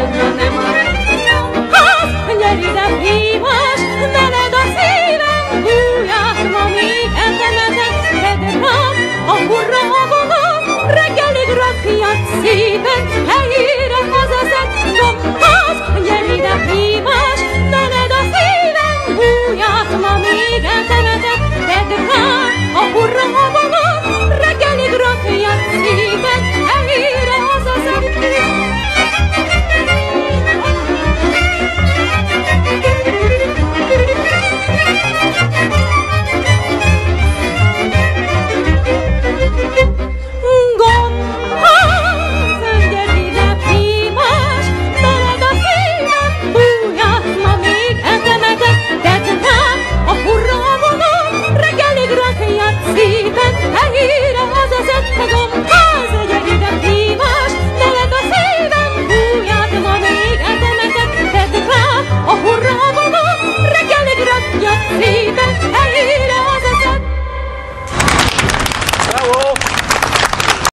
Hát, gyere ide, Fímas, veled a szívem húját, ma még etemetek, tedd rám a hurra vonat, reggelig rakjad szépen.